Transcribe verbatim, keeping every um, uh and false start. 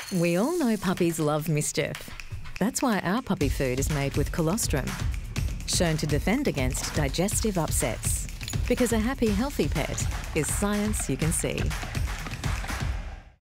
We all know puppies love mischief. That's why our puppy food is made with Colostrum, shown to defend against digestive upsets. Because a happy, healthy pet is science you can see.